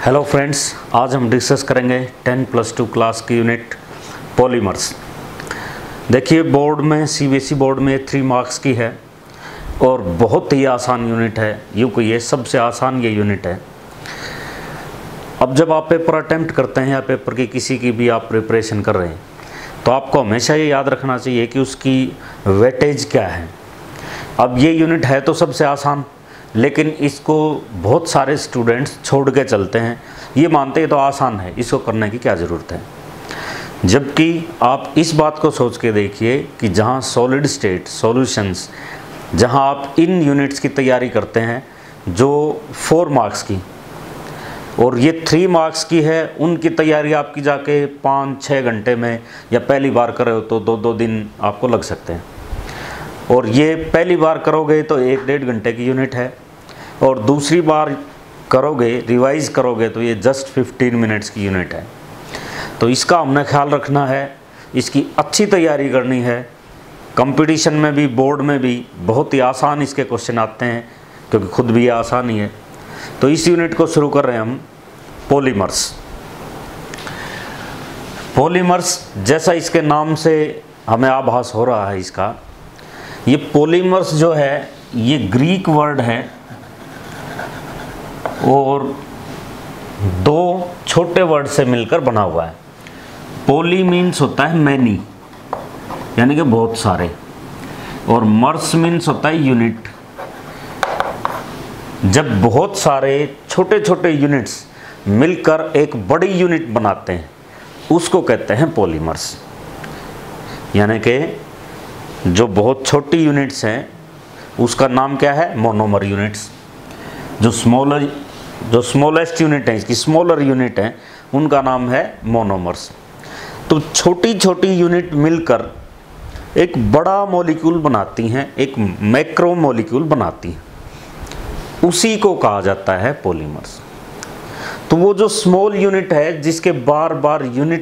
Hello friends, आज हम discuss करेंगे 10+2 क्लास की यूनिट पॉलीमर्स। देखिए बोर्ड में CBSE बोर्ड में 3 मार्क्स की है और बहुत ही आसान यूनिट है। यूँ कहिए सबसे आसान ये यूनिट है। अब जब आप पेपर अटेम्प्ट करते हैं या पेपर की किसी की भी आप प्रिपरेशन कर रहे हैं तो आपको हमेशा ये याद रखना चाहिए कि उसकी वेटेज क्या है। अब ये यूनिट है तो सबसे आसान, लेकिन इसको बहुत सारे स्टूडेंट्स छोड़ के चलते हैं, ये मानते हैं तो आसान है, इसको करने की क्या ज़रूरत है। जबकि आप इस बात को सोच के देखिए कि जहाँ सॉलिड स्टेट सॉल्यूशंस, जहाँ आप इन यूनिट्स की तैयारी करते हैं जो 4 मार्क्स की और ये 3 मार्क्स की है, उनकी तैयारी आपकी जाके 5-6 घंटे में, या पहली बार कर रहे हो तो 2-2 दिन आपको लग सकते हैं। और ये पहली बार करोगे तो 1-1.5 घंटे की यूनिट है, और दूसरी बार करोगे रिवाइज़ करोगे तो ये जस्ट 15 मिनट्स की यूनिट है। तो इसका हमने ख्याल रखना है, इसकी अच्छी तैयारी करनी है। कंपटीशन में भी बोर्ड में भी बहुत ही आसान इसके क्वेश्चन आते हैं, क्योंकि खुद भी ये आसान ही है। तो इस यूनिट को शुरू कर रहे हैं हम पॉलीमर्स। पॉलीमर्स जैसा इसके नाम से हमें आभास हो रहा है इसका, ये पॉलीमर्स जो है ये ग्रीक वर्ड है और 2 छोटे वर्ड से मिलकर बना हुआ है। पोली मीन्स होता है मैनी, यानी कि बहुत सारे, और मर्स मीन्स होता है यूनिट। जब बहुत सारे छोटे छोटे यूनिट्स मिलकर एक बड़ी यूनिट बनाते हैं उसको कहते हैं पॉलीमर्स। यानी कि जो बहुत छोटी यूनिट्स हैं उसका नाम क्या है, मोनोमर यूनिट्स। जो स्मॉलेस्ट यूनिट है, इसकी स्मॉलर यूनिट है, उनका नाम है मोनोमर्स। तो छोटी छोटी यूनिट मिलकर एक बड़ा मॉलिक्यूल बनाती हैं, एक मैक्रो मॉलिक्यूल बनाती हैं, उसी को कहा जाता है पॉलीमर्स। तो वो जो स्मॉल यूनिट है जिसके बार बार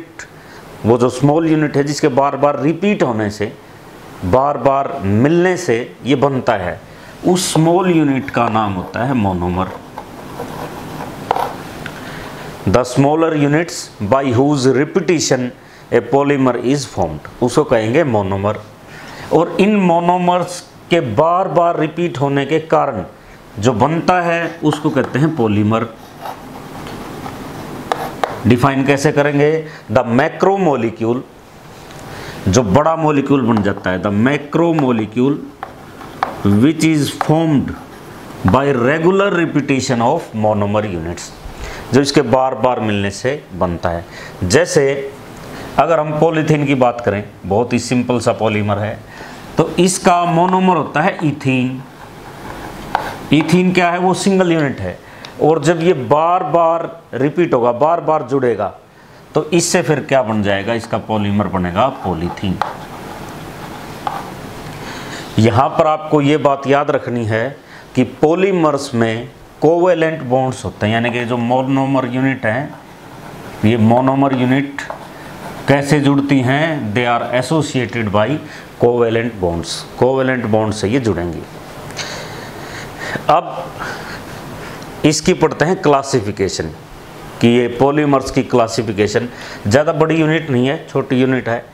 जिसके बार बार रिपीट होने से, बार बार मिलने से ये बनता है, उस स्मॉल यूनिट का नाम होता है monomer. The smaller units by whose repetition a polymer is formed, उसको कहेंगे मोनोमर। और इन मोनोमर्स के बार बार रिपीट होने के कारण जो बनता है उसको कहते हैं पॉलीमर। डिफाइन कैसे करेंगे, द मैक्रो मॉलिक्यूल, जो बड़ा मॉलिक्यूल बन जाता है, the macromolecule which is formed by regular repetition of monomer units, जो इसके बार बार मिलने से बनता है। जैसे अगर हम पॉलीथीन की बात करें, बहुत ही सिंपल सा पॉलीमर है, तो इसका मोनोमर होता है इथीन। इथीन क्या है, वो सिंगल यूनिट है, और जब ये बार बार रिपीट होगा, बार बार जुड़ेगा, तो इससे फिर क्या बन जाएगा, इसका पॉलीमर बनेगा पॉलीथीन। यहाँ पर आपको ये बात याद रखनी है कि पॉलीमर्स में कोवेलेंट बॉन्ड्स होते हैं, यानी कि जो मोनोमर यूनिट हैं, ये मोनोमर यूनिट कैसे जुड़ती हैं, they are associated by covalent bonds. Covalent bond से ये जुड़ेंगी। अब इसकी पढ़ते हैं क्लासिफिकेशन, कि ये पॉलीमर्स की क्लासिफिकेशन ज़्यादा बड़ी यूनिट नहीं है, छोटी यूनिट है,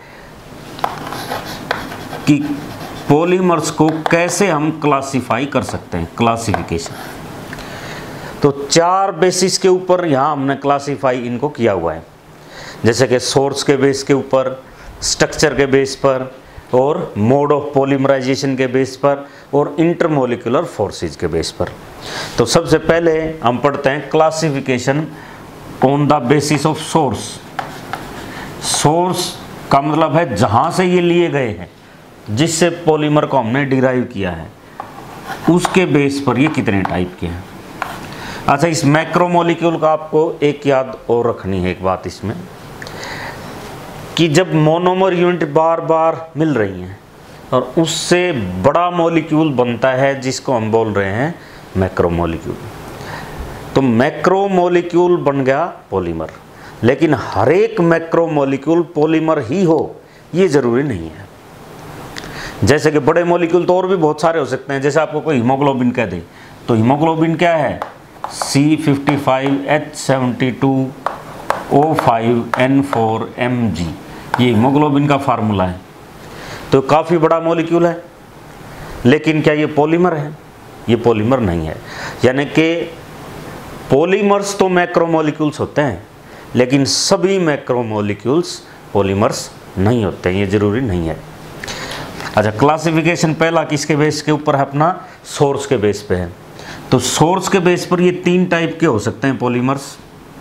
कि पॉलीमर्स को कैसे हम क्लासिफाई कर सकते हैं। क्लासिफिकेशन तो 4 बेसिस के ऊपर यहाँ हमने क्लासिफाई इनको किया हुआ है, जैसे कि सोर्स के बेस के ऊपर, स्ट्रक्चर के बेस पर, और मोड ऑफ पॉलीमराइजेशन के बेस पर, और इंटरमोलिकुलर फोर्सेज के बेस पर। तो सबसे पहले हम पढ़ते हैं classification on the basis of source. Source का मतलब है जहाँ से ये लिए गए हैं, जिससे पॉलीमर को हमने डिराइव किया है, उसके बेस पर ये कितने टाइप के हैं। अच्छा, इस मैक्रोमोलिक्यूल का आपको एक याद और रखनी है, एक बात इसमें, कि जब मोनोमर यूनिट बार बार मिल रही हैं और उससे बड़ा मॉलिक्यूल बनता है जिसको हम बोल रहे हैं मैक्रोमोलिक्यूल। तो मैक्रोमोलिक्यूल बन गया पॉलीमर, लेकिन हर एक मैक्रोमोलिक्यूल पॉलीमर ही हो ये ज़रूरी नहीं है। जैसे कि बड़े मॉलिक्यूल तो और भी बहुत सारे हो सकते हैं। जैसे आपको कोई हीमोग्लोबिन कह दे, तो हीमोग्लोबिन क्या है, C55H72O5N4Mg, ये हीमोग्लोबिन का फार्मूला है। तो काफ़ी बड़ा मॉलिक्यूल है, लेकिन क्या ये पॉलीमर है? ये पॉलीमर नहीं है। यानी कि पॉलीमर्स तो मैक्रोमोलिक्यूल्स होते हैं, लेकिन सभी मैक्रोमोलिक्यूल्स पॉलीमर्स नहीं होते हैं, ये ज़रूरी नहीं है। अच्छा, क्लासिफिकेशन पहला किसके बेस के ऊपर है? अपना सोर्स के बेस पे है। तो सोर्स के बेस पर ये 3 टाइप के हो सकते हैं पॉलीमर्स।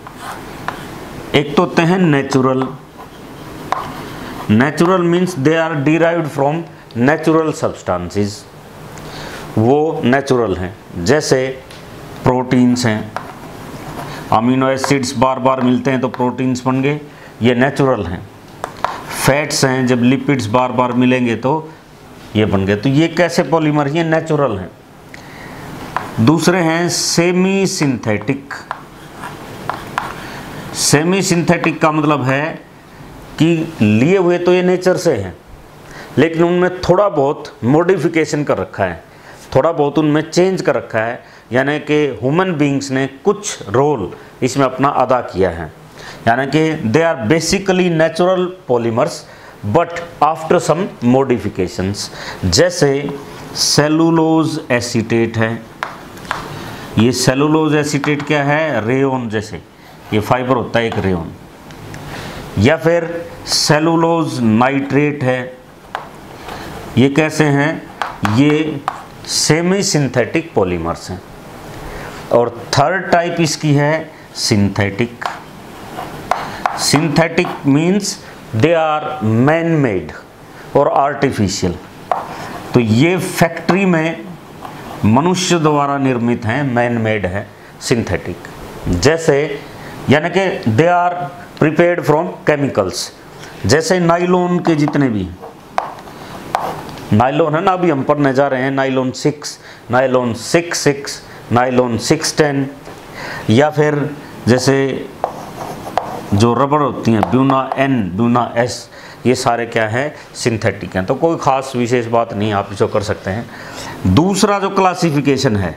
एक तो होते हैं natural. Natural means they are derived from natural substances, वो नेचुरल हैं। जैसे प्रोटीन्स हैं, अमीनो एसिड्स बार बार मिलते हैं तो प्रोटीन्स बन गए, ये नेचुरल हैं। फैट्स हैं, जब लिपिड्स बार बार मिलेंगे तो ये बन गए। तो ये कैसे पॉलीमर? ये नेचुरल हैं। दूसरे हैं सेमी सिंथेटिक। सेमी सिंथेटिक का मतलब है कि लिए हुए तो ये नेचर से हैं, लेकिन उनमें थोड़ा बहुत मॉडिफिकेशन कर रखा है, थोड़ा बहुत उनमें चेंज कर रखा है। यानी कि ह्यूमन बींग्स ने कुछ रोल इसमें अपना अदा किया है। यानी कि they are basically natural polymers but after some modifications. जैसे सेलुलोज एसीटेट है। ये सेलुलोज एसीटेट क्या है? रेयोन जैसे, ये फाइबर होता है एक रेयोन। या फिर सेलुलोज नाइट्रेट है। ये कैसे हैं? ये सेमी सिंथेटिक पॉलीमर्स हैं। और थर्ड टाइप इसकी है synthetic. Synthetic means they are man made और आर्टिफिशियल। तो ये फैक्ट्री में मनुष्य द्वारा निर्मित हैं, मैन मेड है सिंथेटिक। जैसे यानी कि they are prepared from chemicals. जैसे नाइलॉन के जितने भी नाइलॉन है ना, अभी हम पढ़ने जा रहे हैं नाइलॉन 6, नाइलॉन 6, नाइलॉन 610, या फिर जैसे जो रबर होती हैं ब्यूना N, ब्यूना S, ये सारे क्या है? सिंथेटिक हैं। तो कोई ख़ास विशेष बात नहीं, आप इसको कर सकते हैं। दूसरा जो क्लासिफिकेशन है,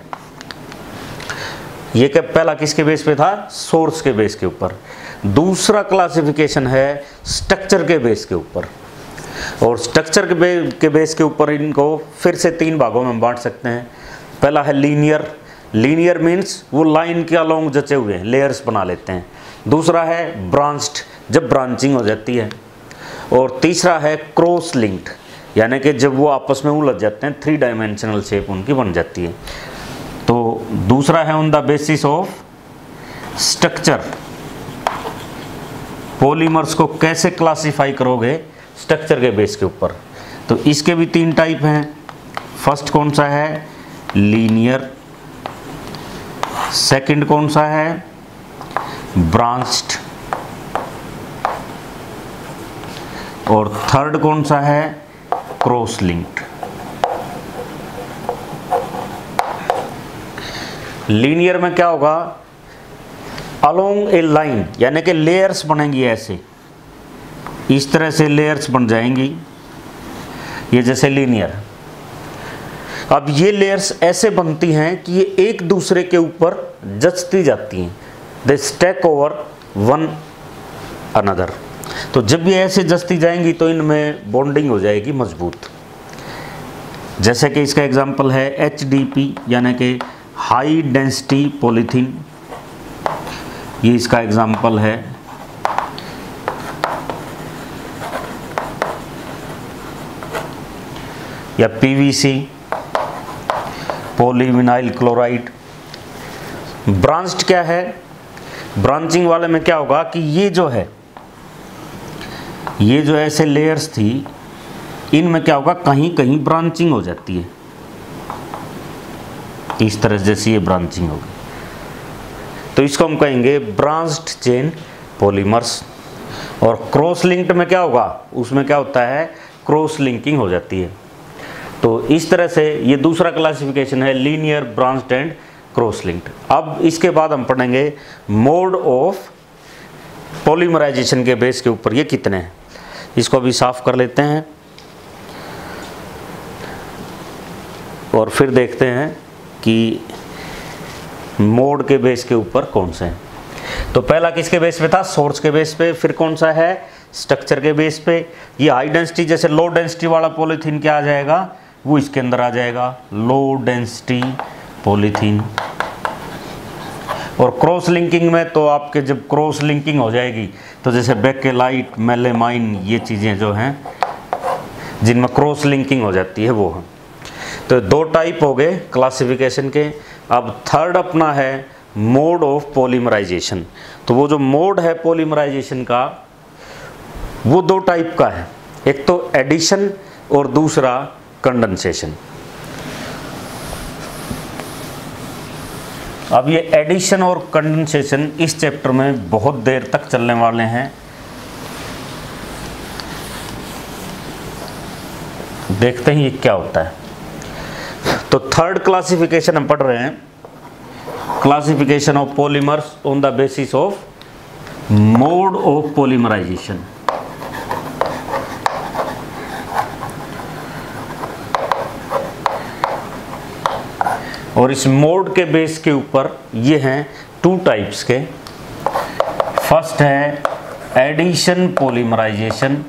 ये क्या पहला किसके बेस पे था? सोर्स के बेस के ऊपर। दूसरा क्लासिफिकेशन है स्ट्रक्चर के बेस के ऊपर। और स्ट्रक्चर के बेस के ऊपर इनको फिर से 3 भागों में बांट सकते हैं। पहला है लीनियर। लीनियर मीन्स वो लाइन के अलोंग जचे हुए हैं, लेयर्स बना लेते हैं। दूसरा है ब्रांच्ड, जब ब्रांचिंग हो जाती है। और तीसरा है क्रॉस लिंक्ड, यानी कि जब वो आपस में उलझ जाते हैं, 3 डायमेंशनल शेप उनकी बन जाती है। तो दूसरा है on the basis of structure. Polymers को कैसे क्लासिफाई करोगे? स्ट्रक्चर के बेस के ऊपर। तो इसके भी 3 टाइप हैं। फर्स्ट कौन सा है? लीनियर। सेकंड कौन सा है? ब्रांच्ड। और थर्ड कौन सा है? Cross linked. लीनियर में क्या होगा? अलोंग ए लाइन, यानी कि लेयर्स बनेंगी ऐसे, इस तरह से लेयर्स बन जाएंगी, ये जैसे लीनियर। अब ये लेयर्स ऐसे बनती हैं कि ये एक दूसरे के ऊपर जचती जाती हैं। They stack over one another. तो जब ये ऐसे जचती जाएंगी तो इनमें बॉन्डिंग हो जाएगी मजबूत। जैसे कि इसका एग्जांपल है HDP, यानी कि हाई डेंसिटी पॉलीथीन, ये इसका एग्जांपल है। या PVC, पॉलीविनाइल क्लोराइड। ब्रांच्ड क्या है? ब्रांचिंग वाले में क्या होगा कि ये जो ऐसे लेयर्स थी, इनमें क्या होगा? कहीं कहीं ब्रांचिंग हो जाती है, इस तरह जैसे ये ब्रांचिंग होगी, तो इसको हम कहेंगे ब्रांच्ड चेन पॉलीमर्स। और क्रॉस लिंक्ड में क्या होगा? उसमें क्या होता है? क्रॉस लिंकिंग हो जाती है। तो इस तरह से ये दूसरा क्लासिफिकेशन है, linear, branched and cross linked. अब इसके बाद हम पढ़ेंगे मोड ऑफ पॉलीमराइजेशन के बेस के ऊपर ये कितने हैं। इसको अभी साफ कर लेते हैं और फिर देखते हैं कि मोड के बेस के ऊपर कौन सा है। तो पहला किसके बेस पे था, सोर्स के बेस पे, फिर कौन सा है, स्ट्रक्चर के बेस पे। ये हाई डेंसिटी जैसे लो डेंसिटी वाला पॉलीथीन क्या आ जाएगा, वो इसके अंदर आ जाएगा, लो डेंसिटी पॉलीथीन। और क्रॉस लिंकिंग में तो आपके जब क्रॉस लिंकिंग हो जाएगी तो जैसे बेकेलाइट, मेलेमाइन, ये चीज़ें जो हैं जिनमें क्रॉस लिंकिंग हो जाती है वो है। तो दो टाइप हो गए क्लासिफिकेशन के। अब थर्ड अपना है मोड ऑफ पॉलीमराइजेशन। तो वो जो मोड है पॉलीमराइजेशन का वो दो टाइप का है, एक तो एडिशन और दूसरा कंडेंसेशन। अब ये एडिशन और कंडेंसेशन इस चैप्टर में बहुत देर तक चलने वाले हैं। देखते हैं ये क्या होता है। तो थर्ड क्लासिफिकेशन हम पढ़ रहे हैं, classification of polymers on the basis of mode of polymerization. और इस मोड के बेस के ऊपर ये हैं टू टाइप्स के। फर्स्ट है एडिशन पॉलीमराइजेशन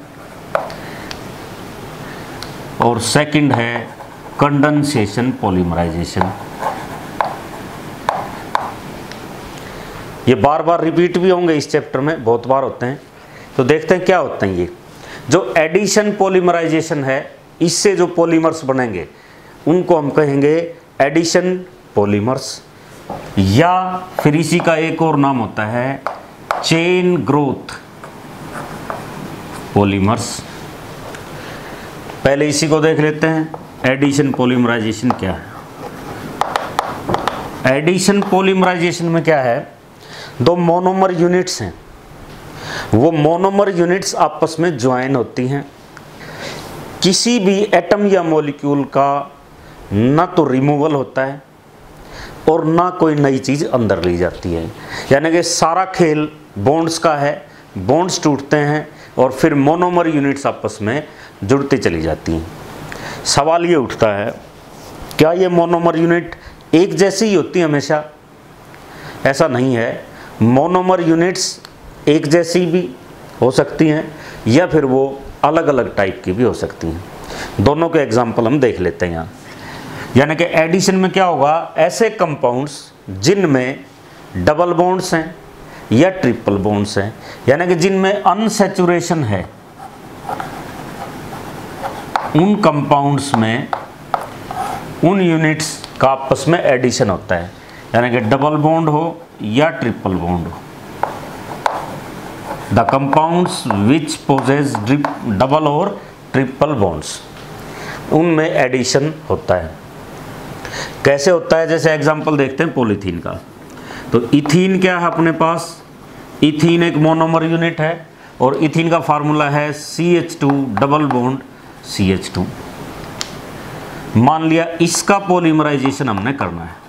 और सेकंड है कंडेंसेशन पॉलीमराइजेशन। ये बार बार रिपीट भी होंगे इस चैप्टर में, बहुत बार होते हैं। तो देखते हैं क्या होते हैं। ये जो एडिशन पॉलीमराइजेशन है, इससे जो पॉलीमर्स बनेंगे उनको हम कहेंगे एडिशन पॉलीमर्स, या फिर इसी का एक और नाम होता है चेन ग्रोथ पॉलीमर्स। पहले इसी को देख लेते हैं, एडिशन पॉलीमराइजेशन क्या है। एडिशन पॉलीमराइजेशन में क्या है, दो मोनोमर यूनिट्स हैं, वो मोनोमर यूनिट्स आपस में ज्वाइन होती हैं। किसी भी एटम या मॉलिक्यूल का ना तो रिमूवल होता है और ना कोई नई चीज़ अंदर ली जाती है, यानी कि सारा खेल बॉन्ड्स का है। बॉन्ड्स टूटते हैं और फिर मोनोमर यूनिट्स आपस में जुड़ती चली जाती हैं। सवाल ये उठता है, क्या ये मोनोमर यूनिट एक जैसी ही होती है हमेशा? ऐसा नहीं है। मोनोमर यूनिट्स एक जैसी भी हो सकती हैं या फिर वो अलग अलग टाइप की भी हो सकती हैं। दोनों के एग्जाम्पल हम देख लेते हैं यहाँ। यानी कि एडिशन में क्या होगा, ऐसे कंपाउंड्स जिनमें डबल बॉन्ड्स हैं या ट्रिपल बॉन्ड्स हैं, यानी कि जिनमें अनसैचुरेशन है, उन कंपाउंड्स में उन यूनिट्स का आपस में एडिशन होता है, यानी कि डबल बॉन्ड हो या ट्रिपल बॉन्ड हो। The compounds which possess double और ट्रिपल बॉन्ड्स, उनमें एडिशन होता है। कैसे होता है, जैसे एग्जांपल देखते हैं पॉलीथीन का। तो इथीन क्या है अपने पास, इथीन एक मोनोमर यूनिट है और इथीन का फार्मूला है CH2 डबल बॉन्ड CH2। मान लिया इसका पॉलीमराइजेशन हमने करना है,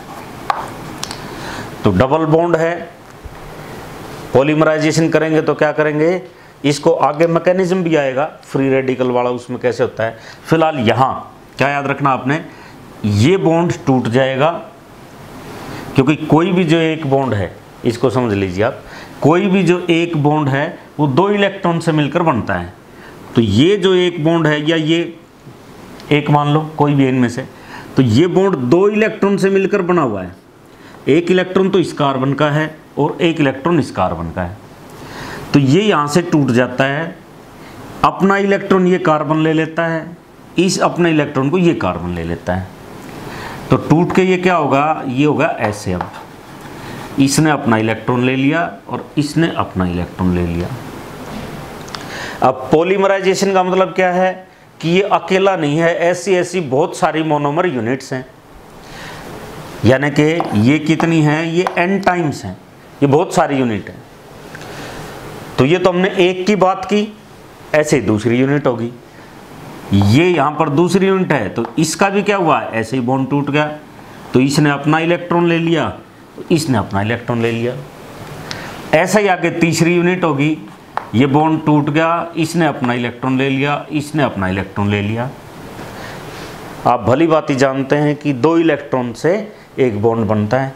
तो डबल बॉन्ड है, पॉलीमराइजेशन करेंगे तो क्या करेंगे, इसको आगे मैकेनिज्म भी आएगा फ्री रेडिकल वाला, उसमें कैसे होता है। फिलहाल यहाँ क्या याद रखना आपने, ये बॉन्ड टूट जाएगा, क्योंकि कोई भी जो एक बॉन्ड है, इसको समझ लीजिए आप, कोई भी जो एक बॉन्ड है वो दो इलेक्ट्रॉन से मिलकर बनता है। तो ये जो एक बॉन्ड है, या ये एक मान लो कोई भी इनमें से, तो ये बॉन्ड दो इलेक्ट्रॉन से मिलकर बना हुआ है। एक इलेक्ट्रॉन तो इस कार्बन का है और एक इलेक्ट्रॉन इस कार्बन का है। तो ये यहाँ से टूट जाता है, अपना इलेक्ट्रॉन ये कार्बन ले लेता है, इस अपने इलेक्ट्रॉन को ये कार्बन ले लेता है। तो टूट के ये क्या होगा, ये होगा ऐसे। अब इसने अपना इलेक्ट्रॉन ले लिया और इसने अपना इलेक्ट्रॉन ले लिया। अब पॉलीमराइजेशन का मतलब क्या है कि ये अकेला नहीं है, ऐसी ऐसी बहुत सारी मोनोमर यूनिट्स हैं। यानी कि ये कितनी हैं, ये n टाइम्स हैं, ये बहुत सारी यूनिट हैं। तो ये तो हमने एक की बात की, ऐसे ही दूसरी यूनिट होगी। ये यहाँ पर दूसरी यूनिट है, तो इसका भी क्या हुआ, ऐसे ही बॉन्ड टूट गया। तो इसने अपना इलेक्ट्रॉन ले लिया, तो इसने अपना इलेक्ट्रॉन ले लिया। ऐसा ही आगे तीसरी यूनिट होगी, ये बॉन्ड टूट गया, इसने अपना इलेक्ट्रॉन ले लिया, इसने अपना इलेक्ट्रॉन ले लिया। आप भली बात ही जानते हैं कि दो इलेक्ट्रॉन से एक बॉन्ड बनता है,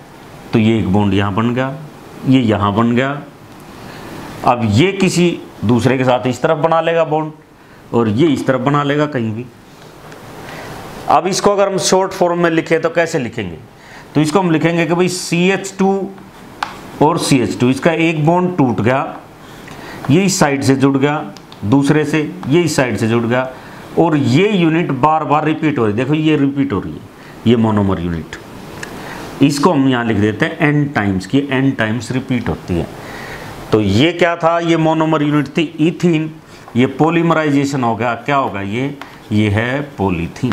तो ये एक बॉन्ड यहाँ बन गया, ये यहाँ बन गया। अब ये किसी दूसरे के साथ इस तरफ बना लेगा बॉन्ड, और ये इस तरफ बना लेगा कहीं भी। अब इसको अगर हम शॉर्ट फॉर्म में लिखें तो कैसे लिखेंगे? तो इसको हम लिखेंगे कि भाई CH2 और CH2, इसका एक बॉन्ड टूट गया, ये इस साइड से जुड़ गया, दूसरे से ये इस साइड से जुड़ गया, और ये यूनिट बार बार रिपीट हो रही है। देखो ये रिपीट हो रही है, ये मोनोमर यूनिट। इसको हम यहाँ लिख देते हैं n टाइम्स की, n टाइम्स रिपीट होती है। तो ये क्या था? ये मोनोमर यूनिट थी इथीन, ये पॉलीमराइजेशन हो गया, क्या होगा ये है पॉलीथीन।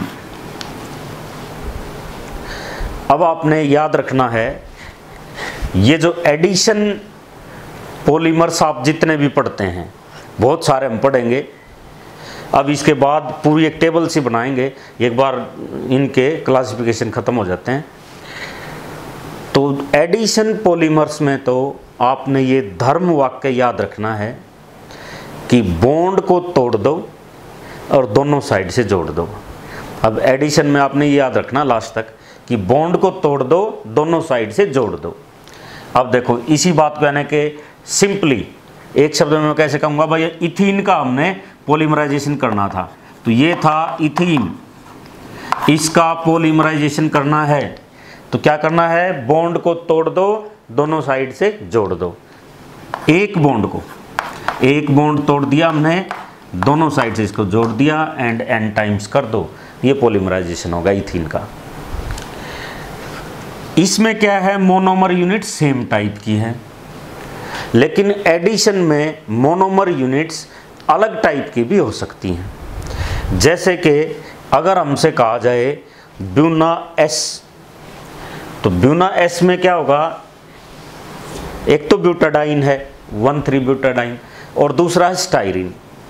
अब आपने याद रखना है, ये जो एडिशन पॉलीमर्स आप जितने भी पढ़ते हैं, बहुत सारे हम पढ़ेंगे। अब इसके बाद पूरी एक टेबल सी बनाएंगे, एक बार इनके क्लासिफिकेशन ख़त्म हो जाते हैं। तो एडिशन पॉलीमर्स में तो आपने ये धर्म वाक्य याद रखना है कि बॉन्ड को तोड़ दो और दोनों साइड से जोड़ दो। अब एडिशन में आपने ये याद रखना लास्ट तक कि बॉन्ड को तोड़ दो, दोनों साइड से जोड़ दो। अब देखो इसी बात को यानी कि सिंपली एक शब्द में मैं कैसे कहूँगा, भाई इथीन का हमने पॉलीमराइजेशन करना था, तो ये था इथीन, इसका पॉलीमराइजेशन करना है तो क्या करना है? बॉन्ड को तोड़ दो, दोनों साइड से जोड़ दो। एक बॉन्ड तोड़ दिया हमने, दोनों साइड से इसको जोड़ दिया एंड n टाइम्स कर दो, ये पॉलीमराइजेशन होगा इथीन का। इसमें क्या है? मोनोमर यूनिट सेम टाइप की है, लेकिन एडिशन में मोनोमर यूनिट्स अलग टाइप की भी हो सकती हैं। जैसे कि अगर हमसे कहा जाए ब्यूना S, तो ब्यूना S में क्या होगा? एक तो ब्यूटाडाइन है 1,3-ब्यूटाडाइन, और दूसरा है स्टाइरिन।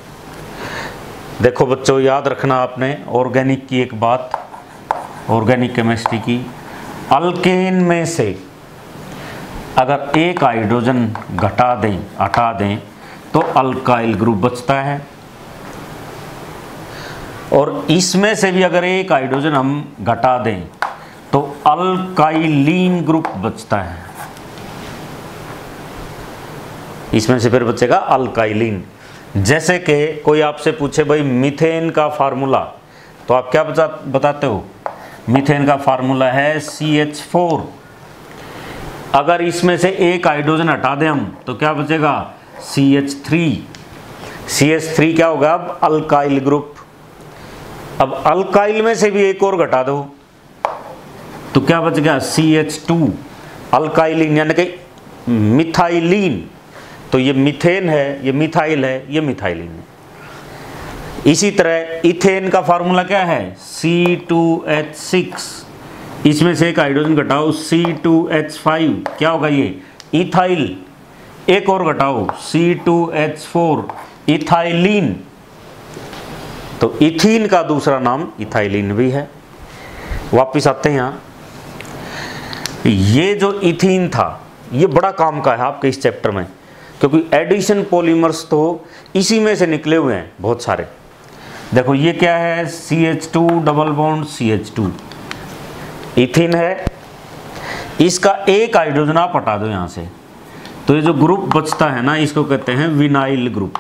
देखो बच्चों याद रखना आपने ऑर्गेनिक की एक बात, ऑर्गेनिक केमिस्ट्री की, अल्केन में से अगर एक हाइड्रोजन हटा दें तो अल्काइल ग्रुप बचता है, और इसमें से भी अगर एक हाइड्रोजन हम घटा दें तो अल्काइलीन ग्रुप बचता है। इसमें से फिर बचेगा अल्काइलीन। जैसे कि कोई आपसे पूछे भाई मीथेन का फार्मूला, तो आप क्या बताते हो? मीथेन का फार्मूला है CH4। अगर इसमें से एक हाइड्रोजन हटा दें हम तो क्या बचेगा? CH3। CH3 क्या होगा? अब अल्काइल ग्रुप। अब अल्काइल में से भी एक और घटा दो तो क्या बचेगा? CH2 अल्काइलिन यानी कि मिथाइलिन। तो ये मीथेन है, ये मिथाइल है, ये मिथाइलिन है। इसी तरह इथेन का फार्मूला क्या है? C2H6। इसमें से एक हाइड्रोजन घटाओ C2H5, क्या होगा ये? इथाइल। एक और घटाओ C2H4, इथाइलिन। तो इथीन का दूसरा नाम इथाइलिन भी है। वापिस आते हैं यहाँ, ये जो इथीन था ये बड़ा काम का है आपके इस चैप्टर में, क्योंकि एडिशन पॉलीमर्स तो इसी में से निकले हुए हैं बहुत सारे। देखो ये क्या है? CH2 double bond CH2 ethene है, इसका एक हाइड्रोजन आप हटा दो यहाँ से, तो ये जो ग्रुप बचता है ना, इसको कहते हैं विनाइल ग्रुप।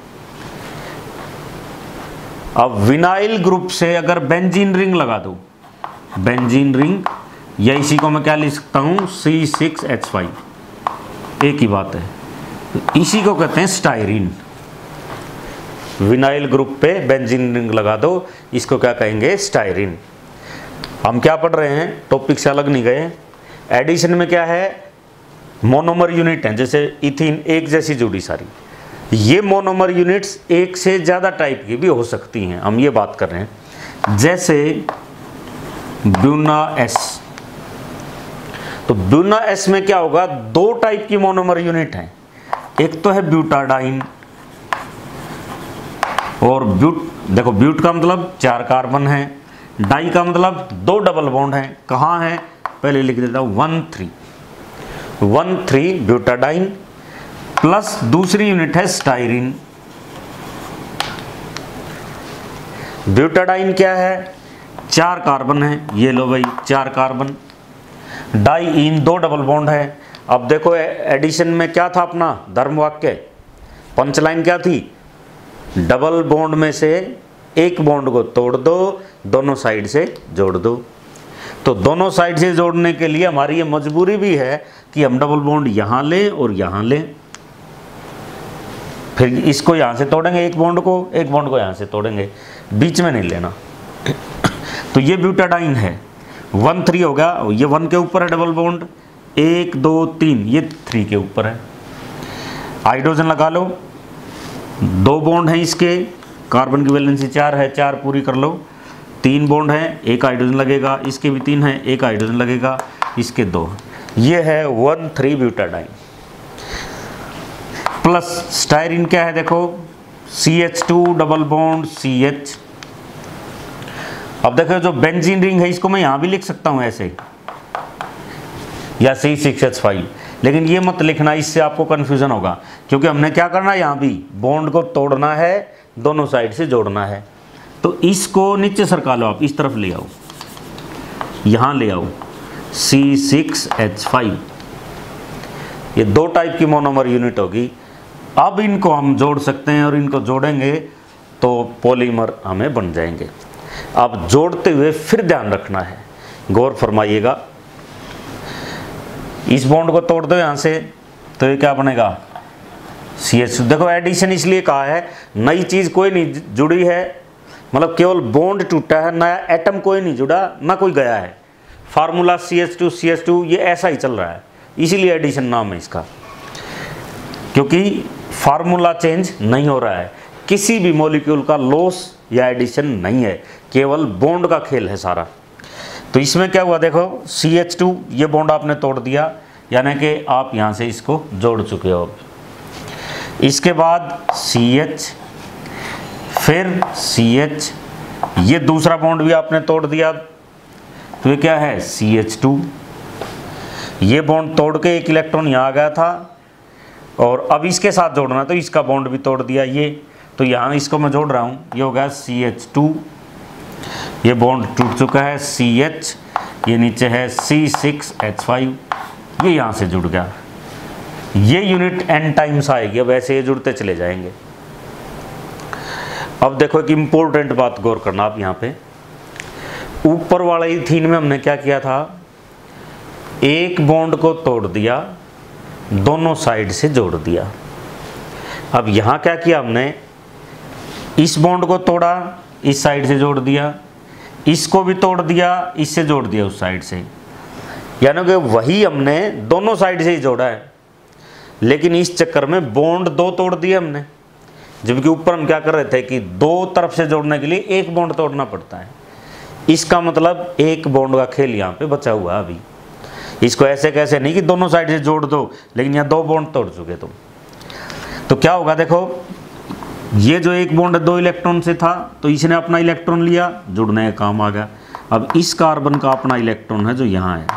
अब विनाइल ग्रुप से अगर बेंजीन रिंग लगा दो, बेंजीन रिंग, या इसी को मैं क्या लिख सकता हूँ? C6H5, एक ही बात है। तो इसी को कहते हैं स्टाइरिन। विनाइल ग्रुप पे बेंजीन रिंग लगा दो, इसको क्या कहेंगे? स्टाइरिन। हम क्या पढ़ रहे हैं? टॉपिक से अलग नहीं गए। एडिशन में क्या है? मोनोमर यूनिट हैं, जैसे इथीन एक जैसी जुड़ी सारी। ये मोनोमर यूनिट्स एक से ज़्यादा टाइप की भी हो सकती हैं, हम ये बात कर रहे हैं। जैसे ब्यूना S, तो ब्यूना S में क्या होगा? दो टाइप की मोनोमर यूनिट हैं, एक तो है ब्यूटाडाइन और देखो ब्यूट का मतलब 4 कार्बन है, डाई का मतलब 2 डबल बॉन्ड हैं। कहाँ है? पहले लिख देता हूँ 1,3 ब्यूटाडाइन प्लस दूसरी यूनिट है स्टाइरिन। ब्यूटाडाइन क्या है? 4 कार्बन है, ये लो भाई 4 कार्बन। डाइईन 2 डबल बॉन्ड है। अब देखो एडिशन में क्या था अपना धर्म वाक्य, पंचलाइन क्या थी, डबल बॉन्ड में से एक बॉन्ड को तोड़ दो, दोनों साइड से जोड़ दो। तो दोनों साइड से जोड़ने के लिए हमारी ये मजबूरी भी है कि हम डबल बॉन्ड यहाँ लें और यहाँ लें, फिर इसको यहाँ से तोड़ेंगे एक बॉन्ड को यहाँ से तोड़ेंगे, बीच में नहीं लेना। तो ये ब्यूटाडाइन है, 1 3 होगा, ये 1 के ऊपर है डबल बॉन्ड, 1 2 3 ये 3 के ऊपर है। हाइड्रोजन लगा लो, 2 बॉन्ड हैं इसके, कार्बन की वैलेंसी 4 है, 4 पूरी कर लो, 3 बॉन्ड हैं, एक हाइड्रोजन लगेगा, इसके भी 3 हैं, एक हाइड्रोजन लगेगा, इसके 2। ये है 1 3 ब्यूटाडाइन। प्लस स्टायरीन क्या है देखो, CH2 डबल बॉन्ड CH। अब देखो जो बेंजीन रिंग है इसको मैं यहाँ भी लिख सकता हूँ ऐसे, या C6H5, लेकिन ये मत लिखना, इससे आपको कन्फ्यूजन होगा, क्योंकि हमने क्या करना है, यहाँ भी बॉन्ड को तोड़ना है, दोनों साइड से जोड़ना है। तो इसको नीचे सरका लो, आप इस तरफ ले आओ, यहाँ ले आओ, C6H5। ये 2 टाइप की मोनोमर यूनिट होगी। अब इनको हम जोड़ सकते हैं और इनको जोड़ेंगे तो पॉलीमर हमें बन जाएंगे। अब जोड़ते हुए फिर ध्यान रखना है, गौर फरमाइएगा, इस बॉन्ड को तोड़ दो यहाँ से, तो ये क्या बनेगा, CH। देखो एडिशन इसलिए कहा है, नई चीज़ कोई नहीं जुड़ी है, मतलब केवल बॉन्ड टूटा है, नया एटम कोई नहीं जुड़ा, ना कोई गया है। फार्मूला CH2 ये ऐसा ही चल रहा है, इसीलिए एडिशन नाम है इसका, क्योंकि फार्मूला चेंज नहीं हो रहा है, किसी भी मॉलिक्यूल का लॉस या एडिशन नहीं है, केवल बॉन्ड का खेल है सारा। तो इसमें क्या हुआ देखो, CH2 ये बॉन्ड आपने तोड़ दिया, यानी कि आप यहाँ से इसको जोड़ चुके हो। इसके बाद CH, फिर CH, ये दूसरा बॉन्ड भी आपने तोड़ दिया, तो ये क्या है, CH2। ये बॉन्ड तोड़ के एक इलेक्ट्रॉन यहाँ आ गया था, और अब इसके साथ जोड़ना, तो इसका बॉन्ड भी तोड़ दिया ये, तो यहाँ इसको मैं जोड़ रहा हूँ, ये हो गया CH2, ये बॉन्ड टूट चुका है, CH, ये नीचे है C6H5, ये यहाँ से जुड़ गया। ये यूनिट n टाइम्स आएगी, अब ऐसे ये जुड़ते चले जाएंगे। अब देखो एक इम्पोर्टेंट बात गौर करना आप यहाँ पे, ऊपर वाले इथीन में हमने क्या किया था, एक बॉन्ड को तोड़ दिया, दोनों साइड से जोड़ दिया। अब यहाँ क्या किया हमने, इस बॉन्ड को तोड़ा, इस साइड से जोड़ दिया, इसको भी तोड़ दिया, इससे जोड़ दिया उस साइड से, यानी कि वही हमने दोनों साइड से ही जोड़ा है, लेकिन इस चक्कर में बॉन्ड 2 तोड़ दिए हमने, जबकि ऊपर हम क्या कर रहे थे कि 2 तरफ से जोड़ने के लिए एक बॉन्ड तोड़ना पड़ता है। इसका मतलब एक बॉन्ड का खेल यहाँ पे बचा हुआ है अभी। इसको ऐसे कैसे नहीं कि दोनों साइड से जोड़ दो, लेकिन यहाँ 2 बॉन्ड तोड़ चुके तुम। तो क्या होगा देखो, ये जो एक बॉन्ड 2 इलेक्ट्रॉन से था, तो इसने अपना इलेक्ट्रॉन लिया, जुड़ने का काम आ गया। अब इस कार्बन का अपना इलेक्ट्रॉन है जो यहाँ है,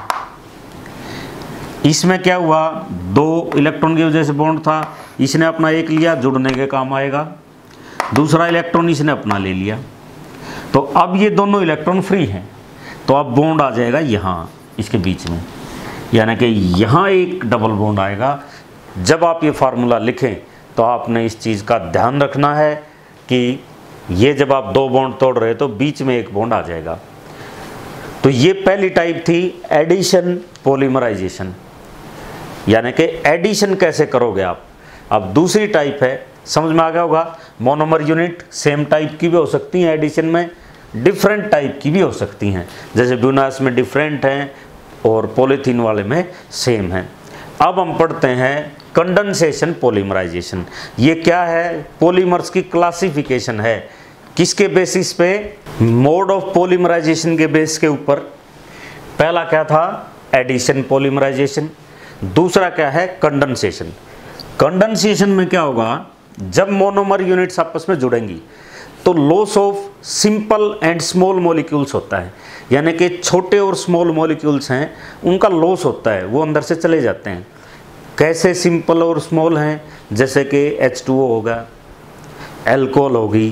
इसमें क्या हुआ, 2 इलेक्ट्रॉन की वजह से बॉन्ड था, इसने अपना एक लिया, जुड़ने के काम आएगा। दूसरा इलेक्ट्रॉन इसने अपना ले लिया, तो अब ये दोनों इलेक्ट्रॉन फ्री हैं, तो अब बॉन्ड आ जाएगा यहाँ इसके बीच में, यानी कि यहाँ एक डबल बॉन्ड आएगा। जब आप ये फार्मूला लिखें तो आपने इस चीज़ का ध्यान रखना है कि ये जब आप 2 बॉन्ड तोड़ रहे तो बीच में एक बॉन्ड आ जाएगा। तो ये पहली टाइप थी एडिशन पॉलीमराइजेशन, यानी कि एडिशन कैसे करोगे आप। अब दूसरी टाइप है, समझ में आ गया होगा, मोनोमर यूनिट सेम टाइप की भी हो सकती हैं एडिशन में, डिफरेंट टाइप की भी हो सकती हैं, जैसे ब्यूनास में डिफरेंट हैं और पॉलीथीन वाले में सेम है। अब हम पढ़ते हैं कंडेंसेशन पॉलीमराइजेशन। ये क्या है, पॉलीमर्स की क्लासिफिकेशन है, किसके बेसिस पे, मोड ऑफ पॉलीमराइजेशन के बेस के ऊपर। पहला क्या था, एडिशन पॉलीमराइजेशन, दूसरा क्या है, कंडेंसेशन। कंडेंसेशन में क्या होगा, जब मोनोमर यूनिट्स आपस में जुड़ेंगी तो loss of simple and small molecules होता है, यानी कि छोटे और स्मॉल मॉलिक्यूल्स हैं उनका लॉस होता है, वो अंदर से चले जाते हैं। कैसे सिंपल और स्मॉल हैं, जैसे कि H2O होगा, एल्कोहल होगी,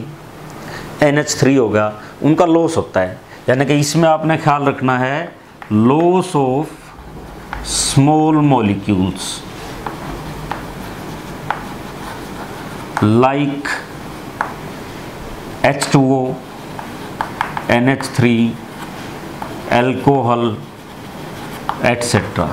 NH3 होगा, उनका लॉस होता है। यानी कि इसमें आपने ख्याल रखना है loss of small molecules like H2O, NH3, alcohol, etc.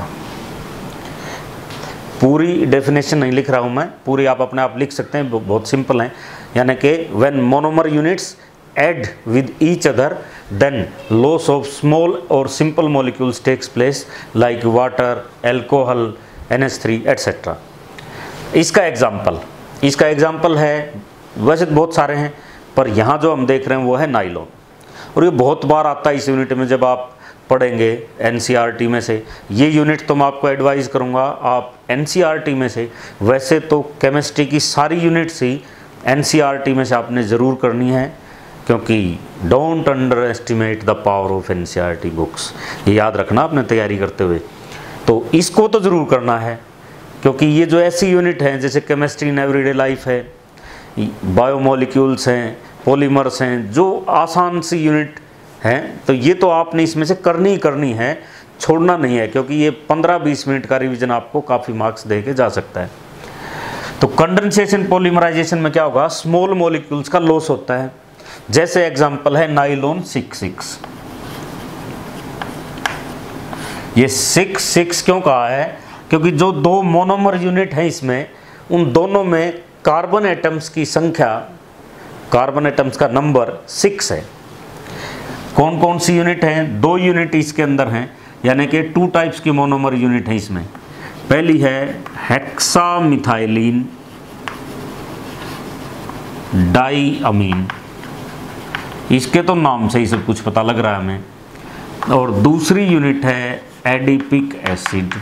पूरी डेफिनेशन नहीं लिख रहा हूँ मैं, पूरी आप अपने आप लिख सकते हैं, बहुत सिंपल है। यानी कि when monomer units add with each other then loss of small or simple molecules takes place like water, alcohol, NH3 etc. इसका एग्जाम्पल है, वैसे तो बहुत सारे हैं पर यहाँ जो हम देख रहे हैं वो है नाइलॉन, और ये बहुत बार आता है इस यूनिट में जब आप पढ़ेंगे NCERT में से। ये यूनिट तो मैं आपको एडवाइस करूँगा आप NCERT में से, वैसे तो केमिस्ट्री की सारी यूनिट्स ही NCERT में से आपने ज़रूर करनी है, क्योंकि don't underestimate the power of NCERT books, ये याद रखना अपने तैयारी करते हुए। तो इसको तो ज़रूर करना है, क्योंकि ये जो ऐसी यूनिट हैं जैसे केमिस्ट्री इन एवरीडे लाइफ है, बायोमोलिक्यूल्स हैं, पॉलीमर्स हैं, जो आसान सी यूनिट हैं, तो ये तो आपने इसमें से करनी है, छोड़ना नहीं है, क्योंकि ये 15-20 मिनट का रिवीजन आपको काफ़ी मार्क्स दे के जा सकता है। तो कंडेंसेशन पॉलीमराइजेशन में क्या होगा, स्मॉल मॉलिक्यूल्स का लॉस होता है। जैसे एग्जांपल है नाइलॉन 6,6। ये 6,6 क्यों कहा है, क्योंकि जो दो मोनोमर यूनिट है इसमें, उन दोनों में कार्बन एटम्स की संख्या, कार्बन एटम्स का नंबर 6 है। कौन कौन सी यूनिट हैं, 2 यूनिट इसके अंदर हैं, यानी कि 2 टाइप्स की मोनोमर यूनिट है इसमें। पहली है हेक्सामिथाइलिन डाईअमीन, इसके तो नाम से ही सब कुछ पता लग रहा है हमें। और दूसरी यूनिट है adipic acid,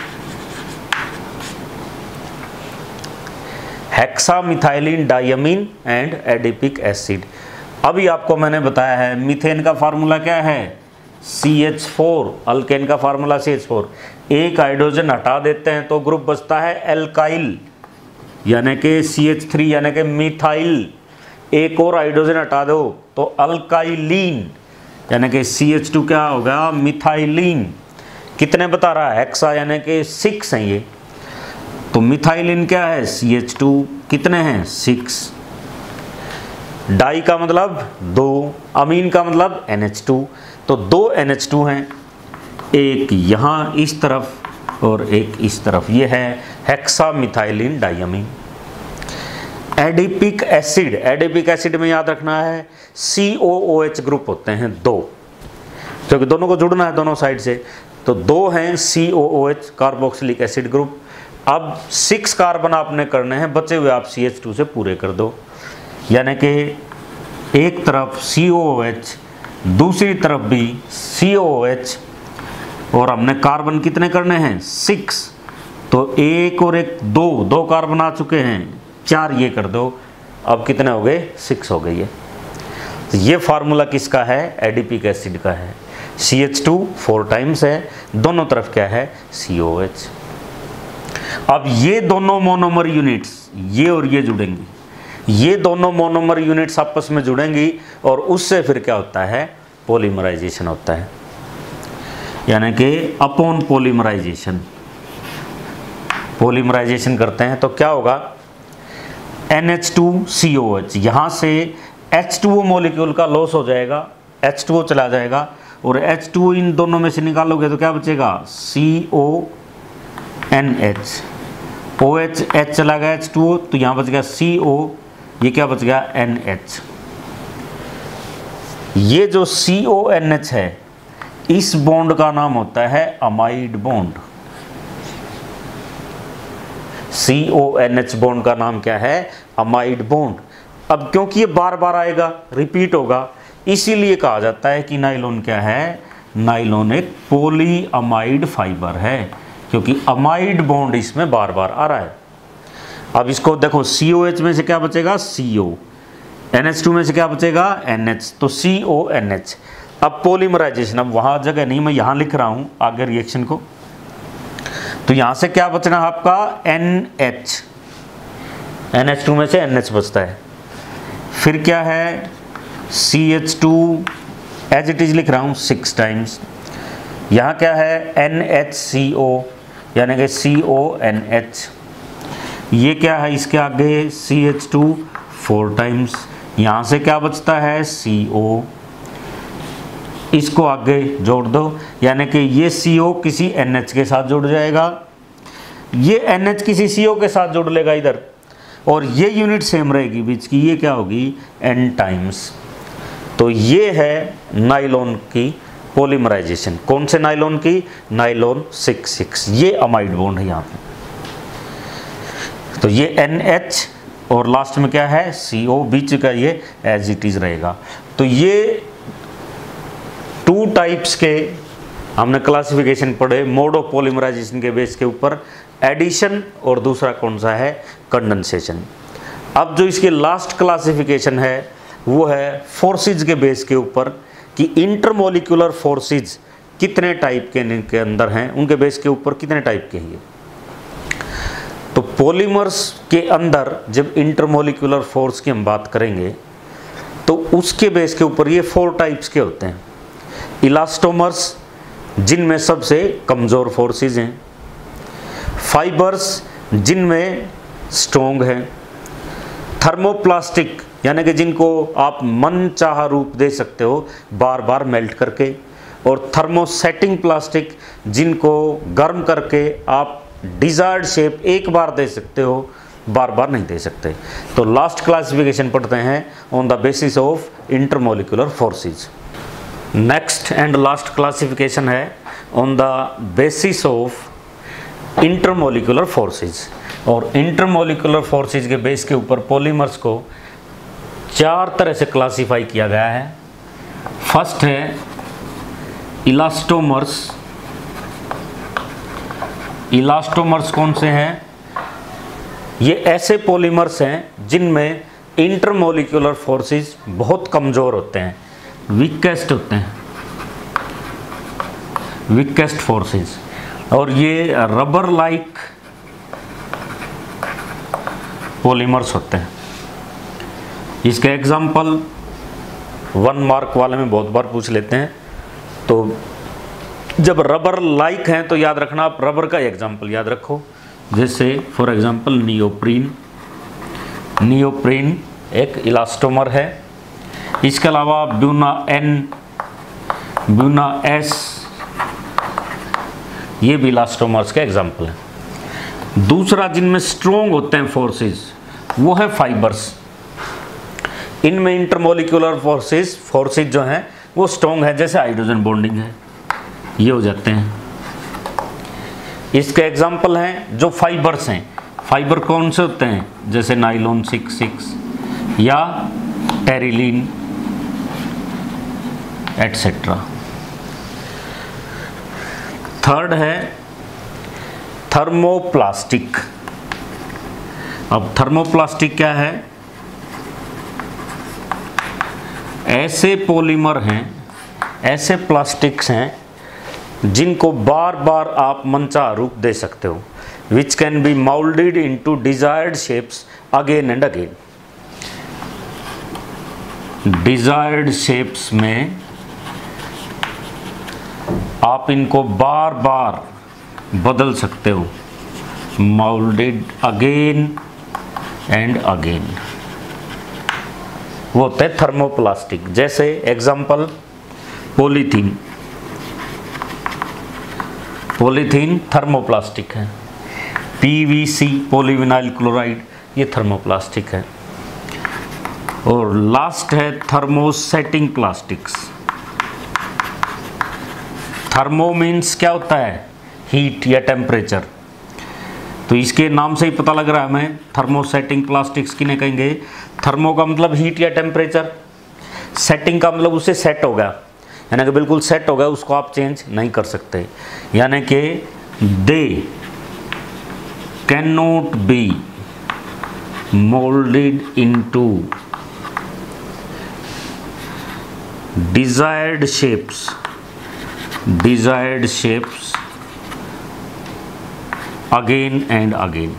hexamethylene diamine and adipic acid. अभी आपको मैंने बताया है मीथेन का फार्मूला क्या है, CH4, अल्केन का फार्मूला CH4। एक हाइड्रोजन हटा देते हैं तो ग्रुप बचता है एल्काइल, यानी कि CH3 यानी कि मिथाइल। एक और हाइड्रोजन हटा दो तो अल्काइलीन, यानी कि CH2 क्या होगा, मिथाइलिन। कितने बता रहा है, हेक्सा यानी कि 6 हैं ये, तो मिथाइलिन क्या है, CH2, कितने हैं, 6। डाई का मतलब 2, अमीन का मतलब NH2, तो 2 NH2 हैं, एक यहाँ इस तरफ और एक इस तरफ, ये है हेक्सामिथाइलिन डाईअमीन। एडिपिक एसिड में याद रखना है COOH ग्रुप होते हैं 2, क्योंकि दोनों को जुड़ना है दोनों साइड से, तो 2 हैं COOH कार्बोक्सिलिक एसिड ग्रुप। अब 6 कार्बन आपने करने हैं, बचे हुए आप CH2 से पूरे कर दो, यानी कि एक तरफ COOH, दूसरी तरफ भी COOH, और हमने कार्बन कितने करने हैं, 6, तो एक और एक 2 कार्बन आ चुके हैं, 4 ये कर दो, अब कितने हो गए, 6 हो गई है। तो ये फार्मूला किसका है, एडिपिक एसिड का है। CH2 4 टाइम्स है, दोनों तरफ क्या है, COH। अब ये दोनों मोनोमर यूनिट्स, ये और ये जुड़ेंगी, ये दोनों मोनोमर यूनिट्स आपस में जुड़ेंगी, और उससे फिर क्या होता है, पॉलीमराइजेशन होता है, यानी कि अपॉन पॉलीमराइजेशन करते हैं तो क्या होगा, NH2COH, यहाँ से H2O मॉलिक्यूल का लॉस हो जाएगा, H2O चला जाएगा, और H2O इन दोनों में से निकालोगे तो क्या बचेगा, CONH, OH, H चला गया H2O, तो यहाँ बच गया CO, ये क्या बच गया, NH। ये जो CONH है, इस बॉन्ड का नाम होता है अमाइड बॉन्ड। CONH बॉन्ड का नाम क्या है, अमाइड बॉन्ड। अब क्योंकि ये बार बार आएगा, रिपीट होगा, इसीलिए कहा जाता है कि नाइलॉन क्या है, नाइलॉन एक पॉलीअमाइड फाइबर है, क्योंकि अमाइड बॉन्ड इसमें बार बार आ रहा है। अब इसको देखो, COH में से क्या बचेगा, CO, NH2 में से क्या बचेगा, NH, तो CONH। अब पॉलीमराइजेशन, अब वहाँ जगह नहीं, मैं यहाँ लिख रहा हूँ आगे रिएक्शन को, तो यहाँ से क्या बचना है आपका, NH, NH2 में से NH बचता है, फिर क्या है, CH2 एज इट इज लिख रहा हूँ 6 टाइम्स, यहाँ क्या है, NHCO, यानी कि CONH। ये क्या है, इसके आगे CH2 4 टाइम्स, यहाँ से क्या बचता है CO, इसको आगे जोड़ दो, यानी कि ये CO किसी NH के साथ जुड़ जाएगा, ये NH किसी CO के साथ जुड़ लेगा इधर, और ये यूनिट सेम रहेगी बीच की, ये क्या होगी N टाइम्स। तो ये है नाइलॉन की पॉलीमराइजेशन। कौन से नाइलॉन की, नाइलॉन 6,6, ये अमाइड बॉन्ड है यहाँ पे। तो ये NH और लास्ट में क्या है CO, बीच का ये एज इट इज रहेगा। तो ये 2 टाइप्स के हमने क्लासिफिकेशन पढ़े मोड ऑफ पॉलीमराइजेशन के बेस के ऊपर, एडिशन और दूसरा कौन सा है कंडेंसेशन। अब जो इसके लास्ट क्लासिफिकेशन है वो है फोर्सेज के बेस के ऊपर कि इंटरमोलिकुलर फोर्सेज कितने टाइप के अंदर हैं, उनके बेस के ऊपर कितने टाइप के हैं। तो पॉलीमर्स के अंदर जब इंटरमोलिकुलर फोर्स की हम बात करेंगे तो उसके बेस के ऊपर ये 4 टाइप्स के होते हैं। इलास्टोमर्स, जिनमें सबसे कमज़ोर फोर्सेज हैं, फाइबर्स जिनमें स्ट्रॉन्ग हैं, थर्मोप्लास्टिक यानी कि जिनको आप मन चाहा रूप दे सकते हो बार बार मेल्ट करके, और थर्मोसेटिंग प्लास्टिक जिनको गर्म करके आप डिजायर्ड शेप एक बार दे सकते हो, बार बार नहीं दे सकते। तो लास्ट क्लासिफिकेशन पढ़ते हैं on the basis of intermolecular forces. Next and last classification है on the basis of intermolecular forces. और इंटरमोलिकुलर फोर्सेज के बेस के ऊपर पॉलीमर्स को 4 तरह से क्लासिफाई किया गया है। फर्स्ट है इलास्टोमर्स। इलास्टोमर्स कौन से हैं, ये ऐसे पॉलीमर्स हैं जिनमें इंटरमोलिकुलर फोर्सेस बहुत कमज़ोर होते हैं, वीकेस्ट होते हैं, वीकेस्ट फोर्सेस, और ये रबर लाइक पॉलीमर्स होते हैं। इसके एग्जाम्पल 1 मार्क वाले में बहुत बार पूछ लेते हैं। तो जब रबर लाइक हैं तो याद रखना, आप रबर का एग्जाम्पल याद रखो, जैसे फॉर एग्जाम्पल नियोप्रीन। नियोप्रीन एक इलास्टोमर है। इसके अलावा ब्यूना N, ब्यूना S, ये भी इलास्टोमर्स के एग्जाम्पल हैं। दूसरा जिनमें स्ट्रॉन्ग होते हैं फोर्सेस वो है फाइबर्स। इनमें इंटरमोलिकुलर फोर्सेस जो हैं वो स्ट्रॉन्ग है, जैसे हाइड्रोजन बॉन्डिंग है, ये हो जाते हैं। इसके एग्जाम्पल हैं जो फाइबर्स हैं। फाइबर कौन से होते हैं, जैसे नाइलॉन 6,6 या टेरिलीन एटसेट्रा। थर्ड है थर्मोप्लास्टिक। अब थर्मोप्लास्टिक क्या है, ऐसे पॉलीमर हैं, ऐसे प्लास्टिक्स हैं जिनको बार बार आप मनचाहा रूप दे सकते हो, which can be moulded into desired shapes again and again. Desired shapes में आप इनको बार बार बदल सकते हो, माउल्डेड अगेन एंड अगेन, वो होते हैं थर्मोप्लास्टिक। जैसे एग्जाम्पल पॉलीथीन। पॉलीथीन थर्मोप्लास्टिक है। PVC पॉलीविनाइल क्लोराइड, ये थर्मोप्लास्टिक है। और लास्ट है थर्मोसेटिंग प्लास्टिक्स। थर्मो मीन्स क्या होता है, हीट या टेम्परेचर। तो इसके नाम से ही पता लग रहा है हमें थर्मोसेटिंग प्लास्टिक्स किन्हें कहेंगे। थर्मो का मतलब हीट या टेम्परेचर, सेटिंग का मतलब उसे सेट हो गया, यानी कि बिल्कुल सेट हो गया, उसको आप चेंज नहीं कर सकते। यानी कि they can not be moulded into desired shapes, desired shapes again and again.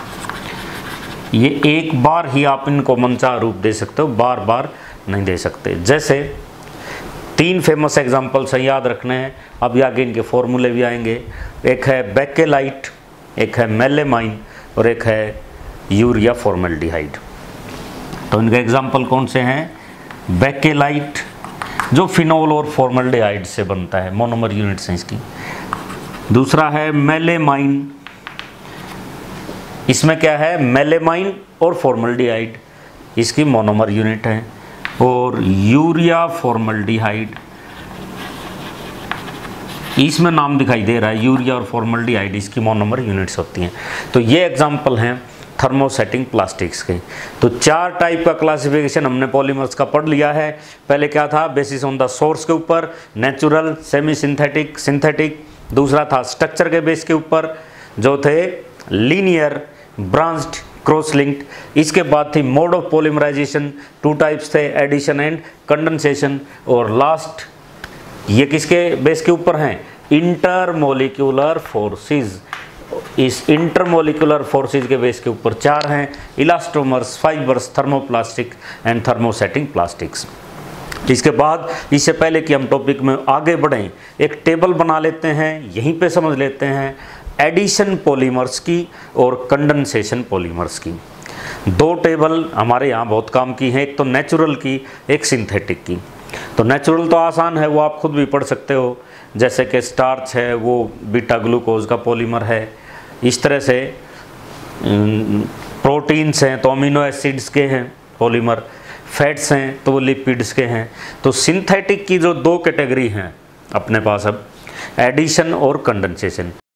ये एक बार ही आप इनको मनचाहा रूप दे सकते हो, बार बार नहीं दे सकते। जैसे 3 फेमस एग्जांपल्स हैं, याद रखने हैं। अब आगे इनके फॉर्मूले भी आएंगे। एक है बेकेलाइट, एक है मेलेमाइन और एक है यूरिया फॉर्मल्डिहाइड। तो इनके एग्जांपल कौन से हैं? बेकेलाइट जो फिनोल और फॉर्मल्डिहाइड से बनता है, मोनोमर यूनिट्स हैं इसकी। दूसरा है मेलेमाइन, इसमें क्या है? मेलेमाइन और फॉर्मल्डिहाइड, इसकी मोनोमर यूनिट है। और यूरिया फॉर्मल्डिहाइड, इसमें नाम दिखाई दे रहा है यूरिया और फॉर्मल्डिहाइड, इसकी मोनोमर यूनिट्स होती हैं। तो ये एग्जांपल हैं थर्मोसेटिंग प्लास्टिक्स के। तो 4 टाइप का क्लासिफिकेशन हमने पॉलीमर्स का पढ़ लिया है। पहले क्या था? बेसिस ऑन द सोर्स के ऊपर, नेचुरल, सेमी सिंथेटिक, सिंथेटिक। दूसरा था स्ट्रक्चर के बेस के ऊपर, जो थे लीनियर, ब्रांच्ड, क्रॉस लिंक्ड। इसके बाद थी मोड ऑफ पॉलीमराइजेशन, 2 टाइप्स थे, एडिशन एंड कंडेंसेशन। और लास्ट ये किसके बेस के ऊपर हैं? Intermolecular forces. इस इंटरमोलिक्यूलर फोर्सेस के बेस के ऊपर 4 हैं, elastomers, fibres, thermoplastic and thermosetting plastics. इसके बाद, इससे पहले कि हम टॉपिक में आगे बढ़ें, एक टेबल बना लेते हैं, यहीं पे समझ लेते हैं एडिशन पॉलीमर्स की और कंडेंसेशन पॉलीमर्स की। 2 टेबल हमारे यहाँ बहुत काम की हैं, एक तो नेचुरल की, एक सिंथेटिक की। तो नेचुरल तो आसान है, वो आप खुद भी पढ़ सकते हो, जैसे कि स्टार्च है वो बीटा ग्लूकोज का पॉलीमर है। इस तरह से प्रोटीन्स हैं तो अमीनो एसिड्स के हैं पॉलीमर, फैट्स हैं तो वो लिपिड्स के हैं। तो सिंथेटिक की जो 2 कैटेगरी हैं अपने पास अब, एडिशन और कंडेंसेशन।